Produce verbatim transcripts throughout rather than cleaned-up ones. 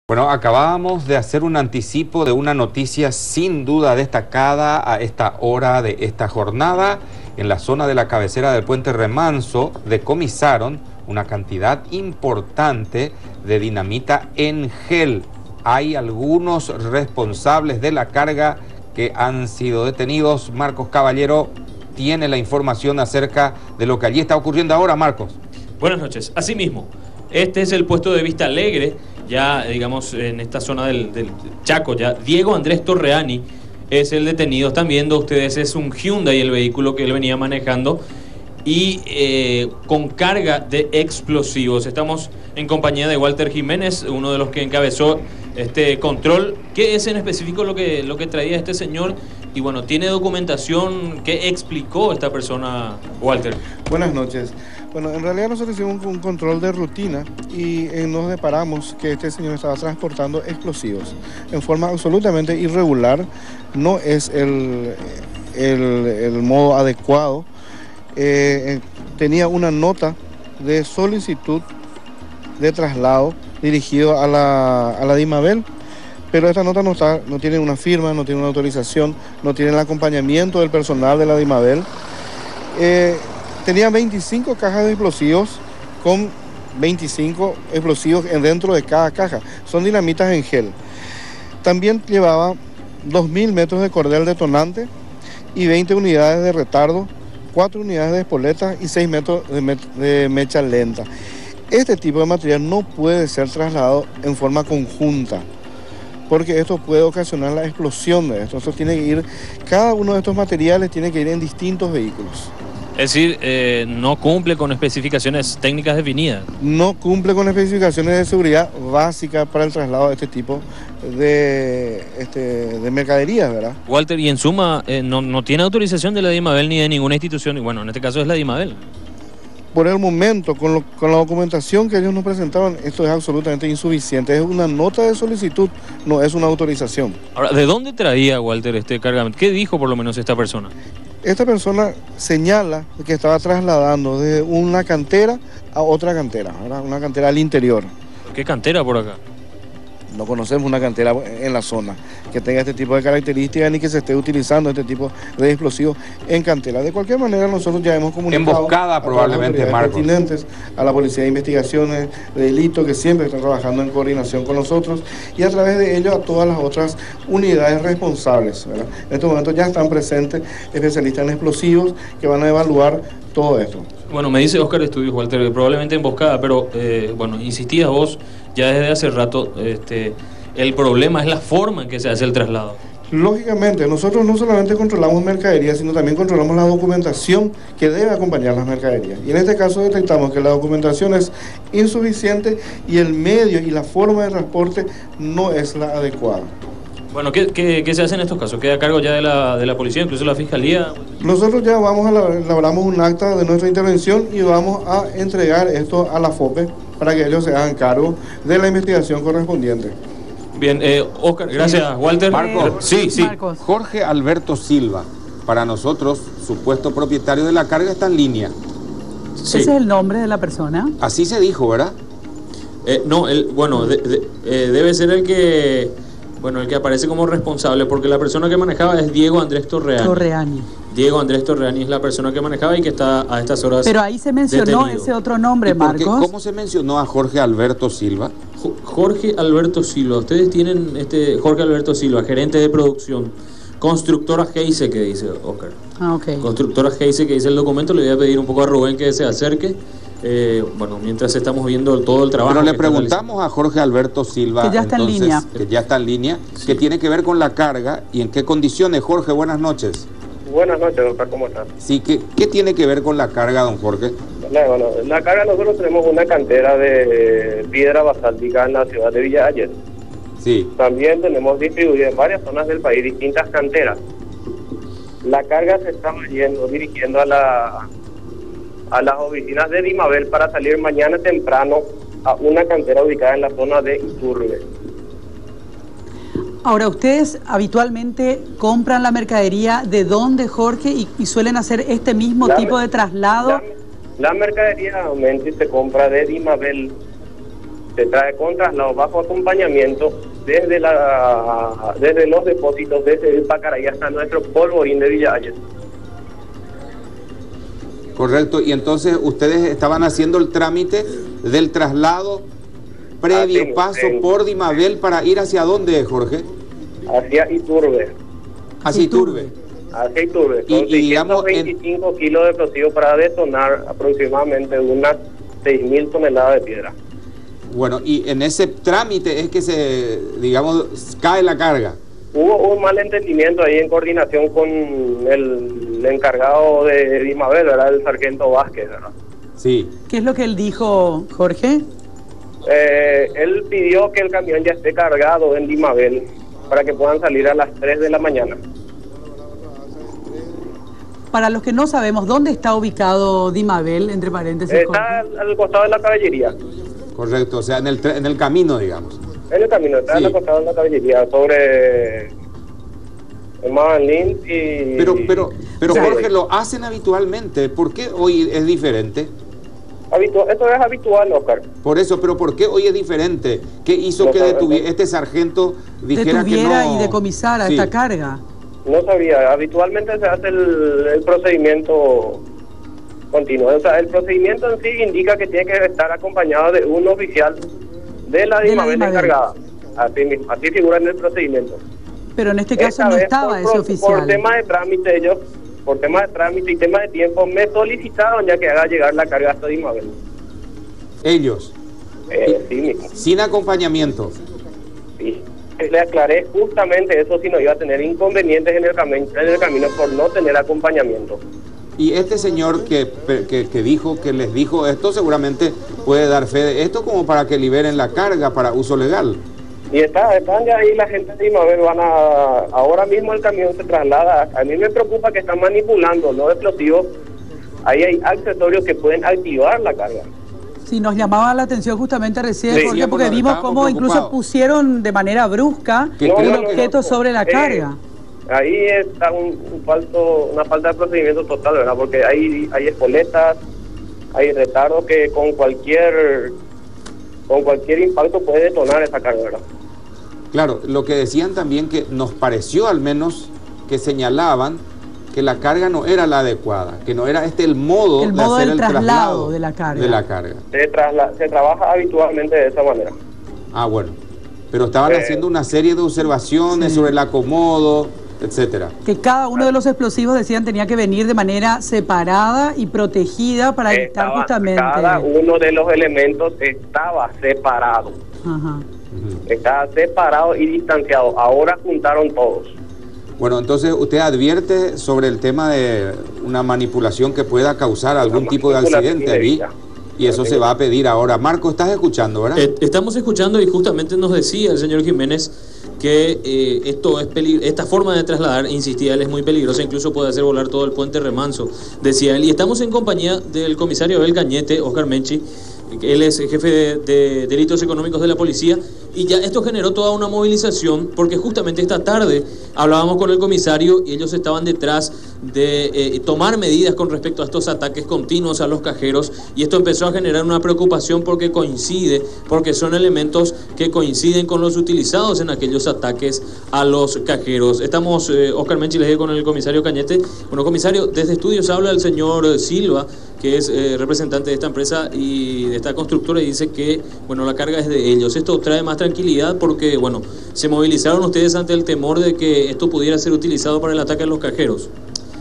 Bueno, acabábamos de hacer un anticipo de una noticia sin duda destacada a esta hora de esta jornada. En la zona de la cabecera del puente Remanso decomisaron una cantidad importante de dinamita en gel. Hay algunos responsables de la carga que han sido detenidos. Marcos Caballero tiene la información acerca de lo que allí está ocurriendo ahora. Marcos. Buenas noches. Asimismo, este es el puesto de Vista Alegre, ya digamos en esta zona del, del Chaco. Ya Diego Andrés Torreani es el detenido. Están viendo ustedes, es un Hyundai el vehículo que él venía manejando y eh, con carga de explosivos. Estamos en compañía de Walter Jiménez, uno de los que encabezó este control. ¿Qué es en específico lo que, lo que traía este señor? Y bueno, ¿tiene documentación? ¿Qué explicó esta persona, Walter? Buenas noches. Bueno, en realidad nosotros hicimos un control de rutina y eh, nos deparamos que este señor estaba transportando explosivos en forma absolutamente irregular. No es el, el, el modo adecuado. Eh, tenía una nota de solicitud de traslado dirigido a la, a la DIMABEL, pero esta nota no, está, no tiene una firma, no tiene una autorización, no tiene el acompañamiento del personal de la DIMABEL. Eh, tenía veinticinco cajas de explosivos con veinticinco explosivos dentro de cada caja. Son dinamitas en gel. También llevaba dos mil metros de cordel detonante y veinte unidades de retardo, cuatro unidades de espoletas y seis metros de, me de mecha lenta. Este tipo de material no puede ser trasladado en forma conjunta, porque esto puede ocasionar la explosión de esto. Entonces tiene que ir, cada uno de estos materiales tiene que ir en distintos vehículos. Es decir, eh, no cumple con especificaciones técnicas definidas. No cumple con especificaciones de seguridad básicas para el traslado de este tipo de, este, de mercaderías, ¿verdad? Walter, y en suma, eh, no, no tiene autorización de la DIMABEL ni de ninguna institución, y bueno, en este caso es la DIMABEL. Por el momento, con, lo, con la documentación que ellos nos presentaban, esto es absolutamente insuficiente. Es una nota de solicitud, no es una autorización. Ahora, ¿de dónde traía Walter este cargamento? ¿Qué dijo por lo menos esta persona? Esta persona señala que estaba trasladando de una cantera a otra cantera, ¿verdad? Una cantera al interior. ¿Qué cantera por acá? No conocemos una cantera en la zona que tenga este tipo de características ni que se esté utilizando este tipo de explosivos en cantera. De cualquier manera, nosotros ya hemos comunicado emboscada probablemente, Marcos, pertinentes a la Policía de Investigaciones de Delito, que siempre está trabajando en coordinación con nosotros, y a través de ello a todas las otras unidades responsables, ¿verdad? En estos momentos ya están presentes especialistas en explosivos que van a evaluar todo esto. Bueno, me dice Oscar Estudios, Walter, probablemente emboscada, pero eh, bueno, insistías vos ya desde hace rato, este, el problema es la forma en que se hace el traslado. Lógicamente, nosotros no solamente controlamos mercaderías, sino también controlamos la documentación que debe acompañar las mercaderías. Y en este caso detectamos que la documentación es insuficiente y el medio y la forma de transporte no es la adecuada. Bueno, ¿qué, qué, qué se hace en estos casos? ¿Queda a cargo ya de la, de la policía, incluso la fiscalía? Nosotros ya vamos a elaboramos un acta de nuestra intervención y vamos a entregar esto a la FOPE para que ellos se hagan cargo de la investigación correspondiente. Bien, eh, Oscar, gracias, sí. Walter. Marcos, sí, sí. Marcos. Jorge Alberto Silva, para nosotros, supuesto propietario de la carga, está en línea. Sí. ¿Ese es el nombre de la persona? Así se dijo, ¿verdad? Eh, no, el, bueno, de, de, eh, debe ser el que... Bueno, el que aparece como responsable, porque la persona que manejaba es Diego Andrés Torreani. Torreani. Diego Andrés Torreani es la persona que manejaba y que está a estas horas. Pero ahí se mencionó detenido. Ese otro nombre, Marcos. ¿Cómo se mencionó a Jorge Alberto Silva? Jorge Alberto Silva. Ustedes tienen este Jorge Alberto Silva, gerente de producción. Constructora Geise, que dice Oscar. Ah, ok. Constructora Geise, que dice el documento. Le voy a pedir un poco a Rubén que se acerque. Eh, bueno, mientras estamos viendo todo el trabajo. Pero le preguntamos a Jorge Alberto Silva, que ya está entonces, en línea. Que ya está en línea, sí. Que tiene que ver con la carga y en qué condiciones. Jorge, buenas noches. Buenas noches, doctor, ¿cómo está? Sí, ¿qué, qué tiene que ver con la carga, don Jorge? Bueno, la carga, nosotros tenemos una cantera de piedra basáltica en la ciudad de Villa Allende. Sí. También tenemos distribuidas en varias zonas del país distintas canteras. La carga se está yendo, dirigiendo a la... a las oficinas de DIMABEL para salir mañana temprano a una cantera ubicada en la zona de Iturbe. Ahora, ¿ustedes habitualmente compran la mercadería de dónde, Jorge, y, y suelen hacer este mismo la, tipo de traslado? La, la mercadería realmente se compra de DIMABEL se trae con traslado bajo acompañamiento desde la desde los depósitos, desde el Pacaraí hasta nuestro polvorín de Villa Ayes. Correcto, y entonces ustedes estaban haciendo el trámite del traslado previo Así, paso en, por Dimabel para ir hacia dónde, Jorge? Hacia Iturbe. Hacia Iturbe. Hacia Iturbe. Y, Con y digamos, veinticinco en... kilos de explosivo para detonar aproximadamente unas seis mil toneladas de piedra. Bueno, y en ese trámite es que se, digamos, cae la carga. Hubo un malentendimiento ahí en coordinación con el encargado de Dimabel, ¿verdad? El sargento Vázquez, ¿verdad? Sí. ¿Qué es lo que él dijo, Jorge? Eh, él pidió que el camión ya esté cargado en Dimabel para que puedan salir a las tres de la mañana. Para los que no sabemos, ¿dónde está ubicado Dimabel, entre paréntesis? Está al, al costado de la caballería. Correcto, o sea, en el, en el camino, digamos. En el camino, está Sí. al costado de la caballería, sobre el Mavanlín y... Pero, pero, pero Sí. Jorge, lo hacen habitualmente. ¿Por qué hoy es diferente? Habitu- Esto es habitual, Oscar. Por eso, pero ¿por qué hoy es diferente? ¿Qué hizo No que sabe, detuviera, no. este sargento dijera que Detuviera no? y decomisara Sí. esta carga. No sabía, habitualmente se hace el, el procedimiento continuo. O sea, el procedimiento en sí indica que tiene que estar acompañado de un oficial de la De la Dimabel Dimabel. encargada. Así, mismo, así figura en el procedimiento. Pero en este caso Esta no vez, estaba por, ese por, oficial. Por temas de trámite, ellos, por temas de trámite y temas de tiempo, me solicitaron ya que haga llegar la carga hasta Dimabel. Ellos, Eh, sí mismo. sin acompañamiento. Sí. Le aclaré justamente eso, si no iba a tener inconvenientes en el, cami- en el camino por no tener acompañamiento. Y este señor que, que, que dijo, que les dijo esto, seguramente puede dar fe de esto como para que liberen la carga para uso legal. Y está, están ya ahí la gente de Dimabel, van a... Ahora mismo el camión se traslada. A mí me preocupa que están manipulando los explosivos. Ahí hay accesorios que pueden activar la carga. Sí, nos llamaba la atención justamente recién, Sí. Jorge, Sí, porque bueno, vimos estábamos cómo incluso preocupados. pusieron de manera brusca Que el creo que- objeto sobre la Eh, carga. Ahí está un, un falto, una falta de procedimiento total, ¿verdad? Porque hay, hay espoletas, hay retardos que con cualquier con cualquier impacto puede detonar esa carga, ¿verdad? Claro, lo que decían también que nos pareció al menos que señalaban que la carga no era la adecuada, que no era este el modo, El de modo hacer del el traslado traslado de la carga. de la carga. Se, trasla- se trabaja habitualmente de esa manera. Ah, bueno. Pero estaban Eh, haciendo una serie de observaciones Sí. sobre el acomodo, etcétera. Que cada uno de los explosivos, decían, tenía que venir de manera separada y protegida para evitar Estaba- justamente... Cada uno de los elementos estaba separado. Ajá. Ujú. Estaba separado y distanciado. Ahora juntaron todos. Bueno, entonces usted advierte sobre el tema de una manipulación que pueda causar algún Una tipo de manipulación accidente allí. indebida. Y eso se va a pedir ahora. Marco, estás escuchando, ¿verdad? Eh, estamos escuchando y justamente nos decía el señor Jiménez que eh, esto es peli- esta forma de trasladar, insistía él, es muy peligrosa, incluso puede hacer volar todo el puente Remanso, decía él. Y estamos en compañía del comisario Abel Cañete, Oscar Menchi, él es jefe de, de delitos económicos de la policía, y ya esto generó toda una movilización, porque justamente esta tarde hablábamos con el comisario y ellos estaban detrás de eh, tomar medidas con respecto a estos ataques continuos a los cajeros, y esto empezó a generar una preocupación porque coincide, porque son elementos que coinciden con los utilizados en aquellos ataques a los cajeros. Estamos, eh, Oscar Menchi, les digo, con el comisario Cañete. Bueno, comisario, desde estudios habla el señor Silva, que es eh, representante de esta empresa y de esta constructora, y dice que, bueno, la carga es de ellos. Esto trae más tranquilidad porque, bueno, se movilizaron ustedes ante el temor de que esto pudiera ser utilizado para el ataque a los cajeros.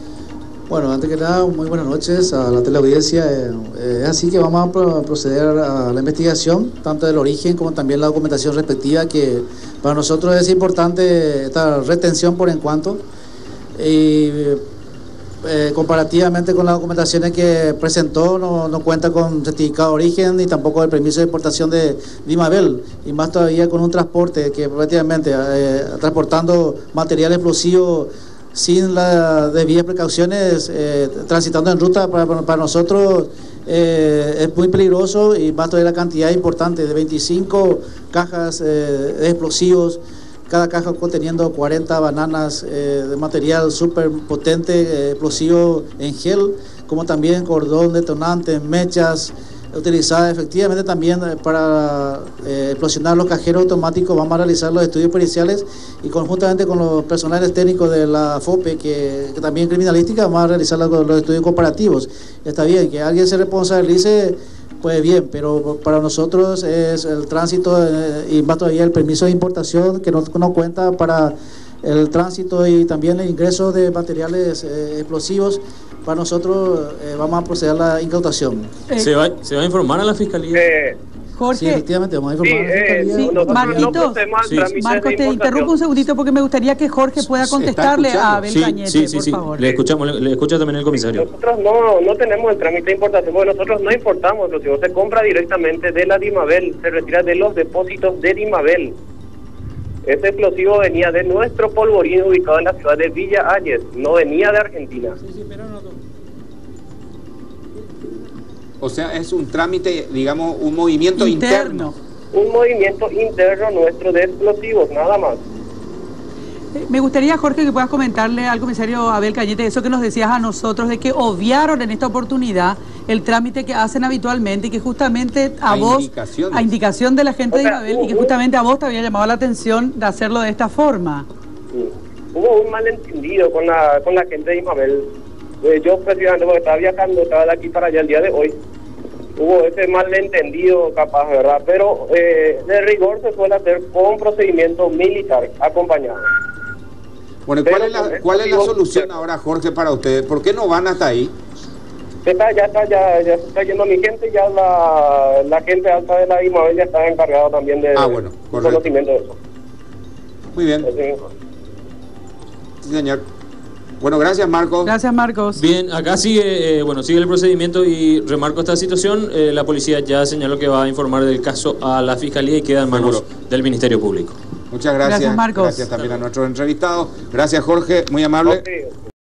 Bueno, antes que nada, muy buenas noches a la teleaudiencia. Eh, eh, es así que vamos a pro- proceder a la investigación, tanto del origen como también la documentación respectiva, que para nosotros es importante esta retención por en cuanto. Y eh, comparativamente con las documentaciones que presentó, no, no cuenta con certificado de origen ni tampoco el permiso de exportación de Dimabel, y más todavía con un transporte que prácticamente eh, transportando material explosivo sin las debidas precauciones, eh, transitando en ruta, para, para nosotros eh, es muy peligroso, y más todavía la cantidad importante de veinticinco cajas eh, de explosivos, cada caja conteniendo cuarenta bananas eh, de material súper potente, eh, explosivo en gel, como también cordón detonante, mechas, utilizada efectivamente también para eh, explosionar los cajeros automáticos. Vamos a realizar los estudios periciales y conjuntamente con los personales técnicos de la FOPE, que, que también criminalística, vamos a realizar los, los estudios comparativos. Está bien, que alguien se responsabilice, pues bien, pero para nosotros es el tránsito eh, y más todavía el permiso de importación que no, no cuenta para el tránsito y también el ingreso de materiales eh, explosivos. Para nosotros eh, vamos a proceder a la incautación. Eh, ¿Se, va, ¿Se va a informar a la Fiscalía? Eh, Jorge. Sí, efectivamente, vamos a informar Sí, a la Fiscalía. eh, Sí, nosotros Marquitos, no procedemos al sí. trámite Marcos, de te importación. interrumpo un segundito porque me gustaría que Jorge pueda ¿Está contestarle escuchando? a Abel Sí, Cañete, sí, sí, por sí. favor. Le escuchamos, le, le escucha también el comisario. Nosotros no, no tenemos el trámite de importación, porque nosotros no importamos explosivos, se compra directamente de la Dimabel, se retira de los depósitos de Dimabel. Ese explosivo venía de nuestro polvorín ubicado en la ciudad de Villa Ayes, no venía de Argentina. O sea, es un trámite, digamos, un movimiento interno. Interno. Un movimiento interno nuestro de explosivos, nada más. Eh, Me gustaría, Jorge, que puedas comentarle al comisario Abel Cañete eso que nos decías a nosotros, de que obviaron en esta oportunidad el trámite que hacen habitualmente y que justamente a, A vos, indicaciones. a indicación de la gente O de sea, Isabel, hubo- y que justamente a vos te había llamado la atención de hacerlo de esta forma. Sí. Hubo un malentendido con la con la gente de Imabel. Eh, yo precisamente porque estaba viajando, estaba de aquí para allá el día de hoy. Hubo ese malentendido capaz, ¿verdad? Pero eh, de rigor se suele hacer con procedimiento militar acompañado. Bueno, ¿y ¿cuál Pero es la, con cuál es la esto digo- solución ahora, Jorge, para ustedes? ¿Por qué no van hasta ahí? Está, ya está, ya, ya se está yendo mi gente, ya la, la gente alta de la Imabel ya está encargada también de Ah, bueno, correcto. conocimiento de eso. Muy bien, Así- sí, señor. Bueno, gracias, Marcos. Gracias, Marcos. Bien, acá sigue, eh, bueno, sigue el procedimiento y remarco esta situación. Eh, la policía ya señaló que va a informar del caso a la Fiscalía y queda en manos Seguro. del Ministerio Público. Muchas gracias. Gracias, Marcos. Gracias también a nuestros entrevistados. Gracias, Jorge, muy amable. Ok.